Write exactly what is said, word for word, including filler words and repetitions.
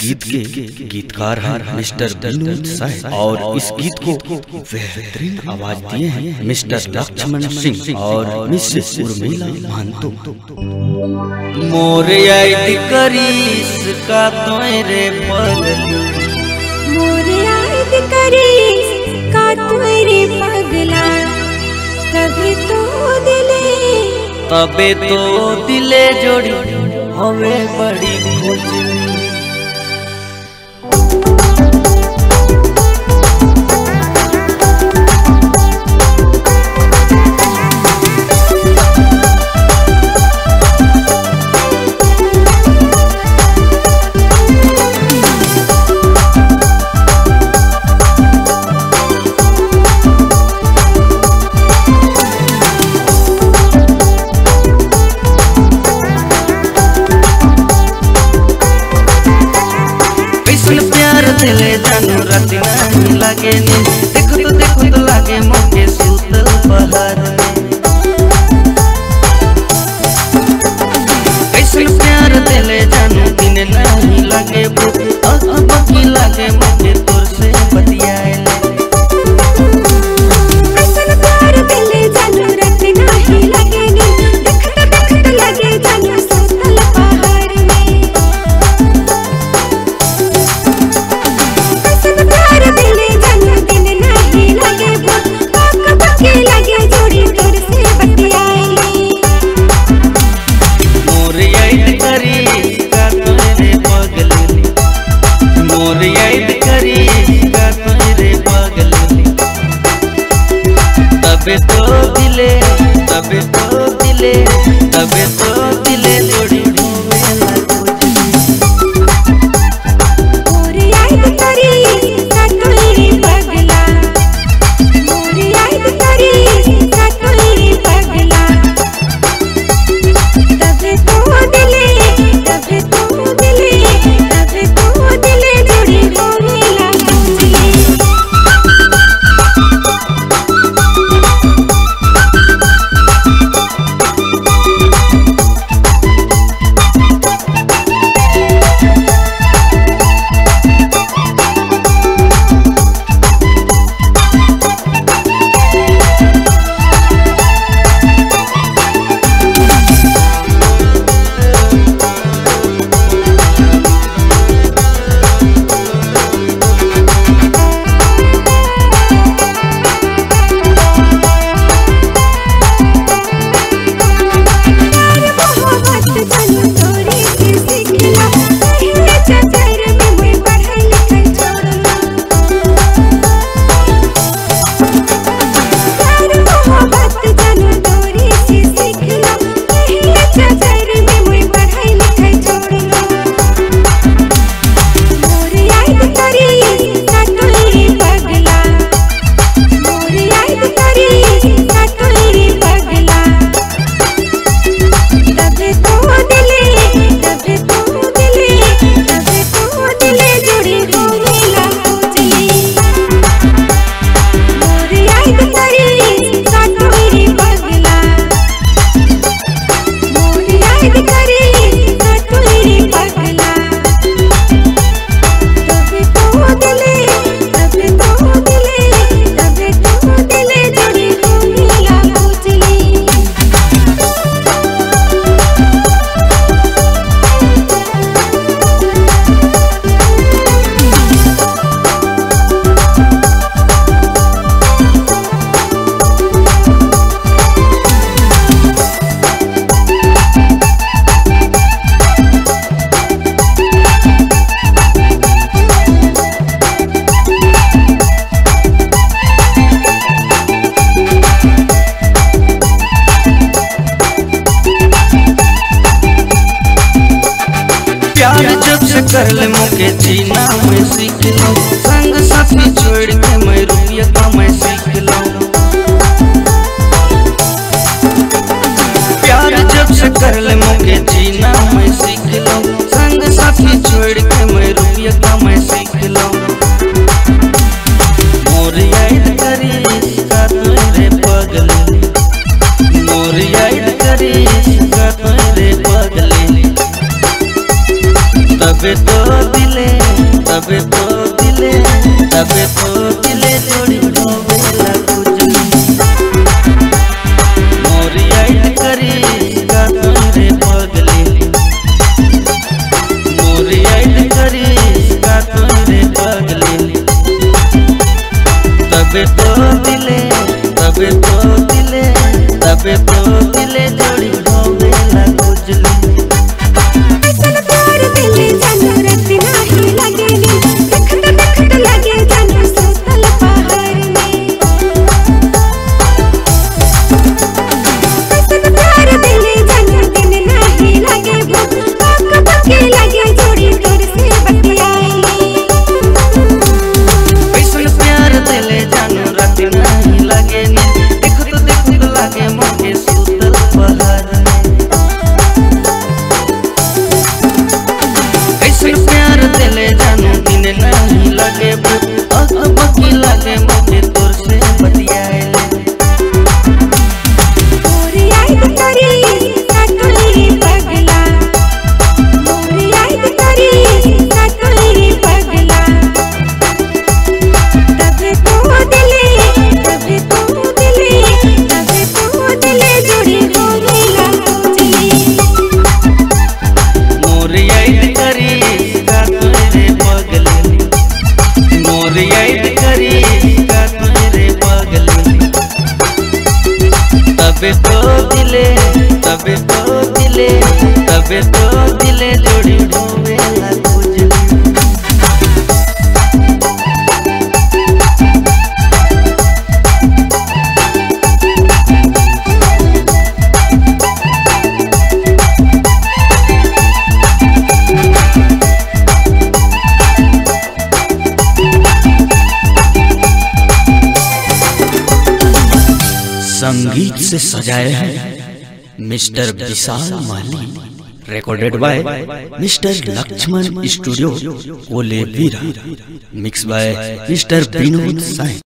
गीत के गीतकार हैं मिस्टर विनोद साहब और इस गीत को बेहतरीन आवाज दिए हैं मिस्टर लक्ष्मण सिंह और मिसेस उर्मिला महंतो। मोर याद करीस का तोरे पगला, मोर याद करीस का तोरे पगला, तबे तो दिले तबे तो दिले जोड़ी हवे बड़ी खुशी। दिले जानू रात नहीं लागे ने, देखो तो देखो तो लागे मोके सुतल पहाड़ में। कैसन प्यार दिले जानू दिन नहीं लागे भूख, अब बाकी लागे मोके तोर से बतियाए ले। कैसन प्यार दिले जानू रात नहीं लागे ने, देखो तो देखो तो लागे जानू सुतल पहाड़ में। दिले जानू दिन नहीं लगे भूख, आँख बके लगे जोड़ी तोर से बतियाए। मोर याद करी का तोरे पगली, मोर याद करी का तोरे पगली, तबे तो दिले तबे तो दिले तबे तो दिले जोड़ी कर ले मोके जीना मैं सीख लो, संग साथी छोड़ के मैं रुपया कमाई सीख लो। प्यार जब से कर ले मोके जीना मैं सीख लो, संग साथी छोड़ के मैं रुपया कमाई सीख लो। मोर याद करीस का तोरे पगली, मोर याद करीस का तोरे पगली, तबे तो दिले तबे तो दिले तबे तो दिले तबे तो दिले जोड़ी ढोबेला गुजली ऐसन प्यार दिले जानू रत नाही लगेली देखत देखत लगे जानू सोतल पहाड़ में ऐसन प्यार दिले जानू दिन नाही लगे भूख आँख पके लगे जोड़ी तोर से बतियाई ऐसन प्यार दिले जानू रत नाही लगे नी देखत देखत लगे मोके सोतल पहाड़ में ऐसन प्यार दिले जानू दिन नहीं लगे भूख आँख पके लगे मोके तोर से बतियाई मोर याद करी सातुली पगला मोर याद करी सातुली पगला तबे तो दिले तबे तो दिले तबे तो दिले जोड़ी ढोबेला गुजली मोर याद करी का तोरे पगली मोर याद करी का तोरे पगली तबे तो दिले तबे तो दिले तबे तो दिले जोड़ी ढोबेला गुजली संगीत से सजाए हैं mister Vishal Mali, recorded by mister Laxman studio, कोलेवीरा, mix by mister Vinod Sai.